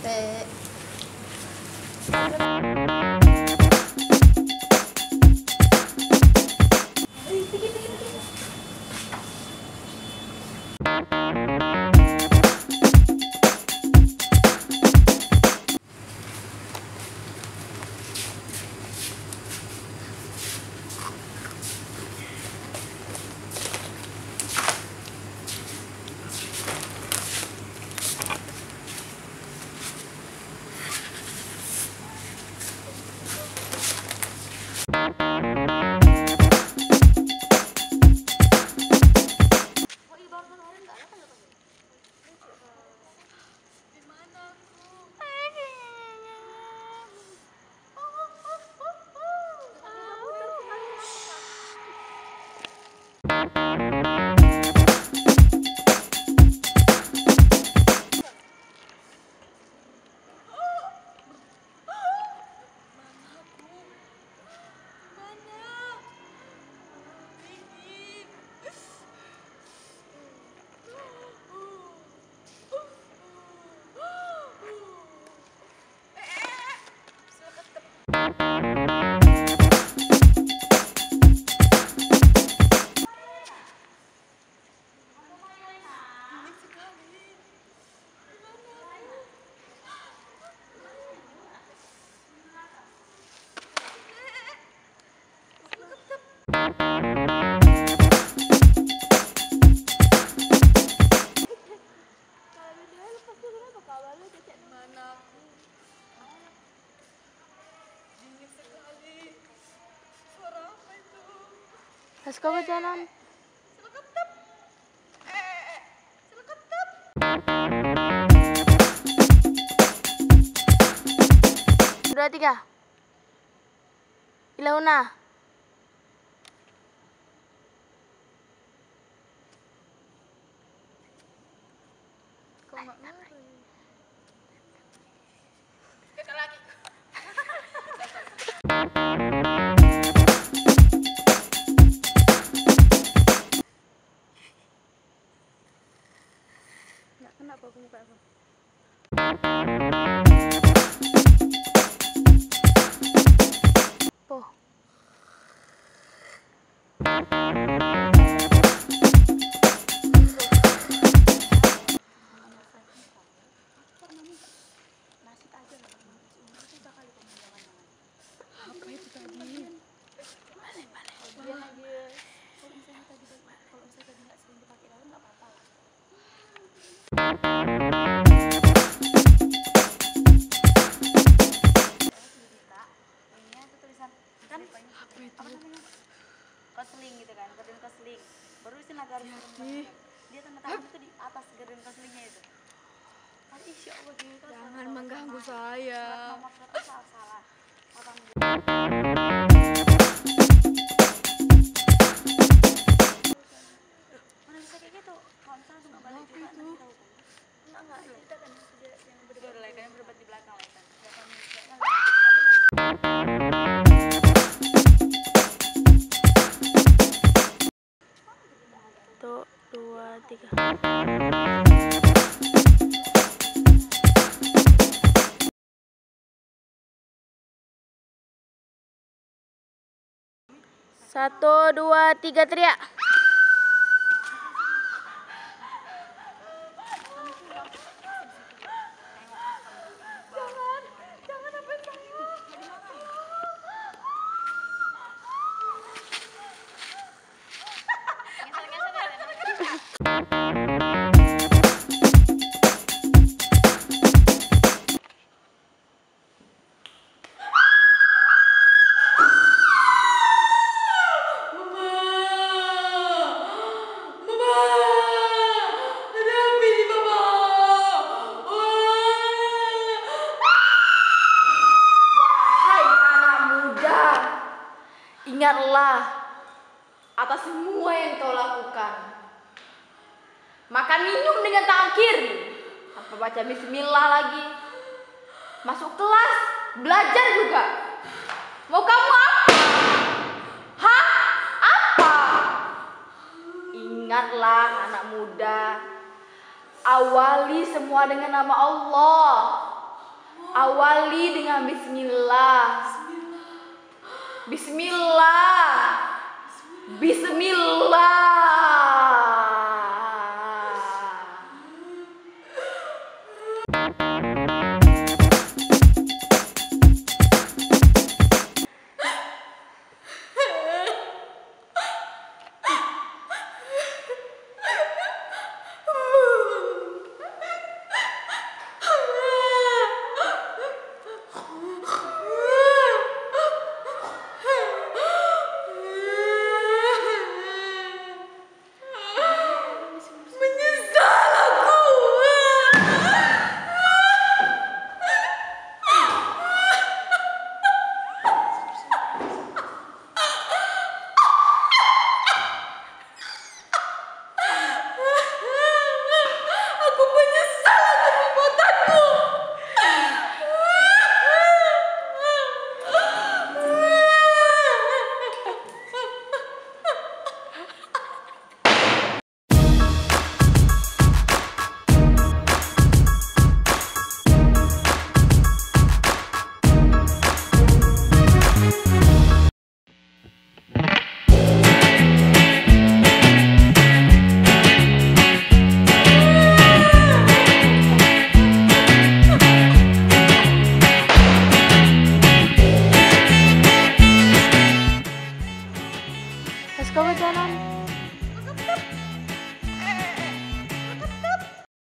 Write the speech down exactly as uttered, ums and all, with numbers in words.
capek. Let's go jalan. Dua tiga. Ilauna. Kok nggak ngeri? Kita lagi. Kenapa aku muka aku? Po. Apa itu tadi? Balik balik. Biar aja. Kalau misalnya tadi kalau misalnya tadi nggak sering dipakai lalu nggak apa-apa lah. Cerita, ini tuh tulisan kan apa namanya? Kosling gitu kan, gorden kosling. Baru istilah garis perempuan. Dia tanda tangan itu di atas gorden koslingnya itu. Kan insya Allah gitu. Jangan mengganggu saya. Nomor berapa salah salah. Mana bisa kayak gitu? Kalau misalnya tuh nggak balik juga nanti kita hukum. Enggak enggak, kita kan yang berdebat yang berdebat di belakang kan. Satu, dua, tiga. Satu, dua, tiga, teriak. Ingatlah atas semua yang kau lakukan. Makan minum dengan tangan kiri, apa baca bismillah lagi. Masuk kelas, belajar juga. Mau kamu apa? Hah? Apa? Ingatlah anak muda, awali semua dengan nama Allah. Awali dengan bismillah. Bismillah. Bismillah.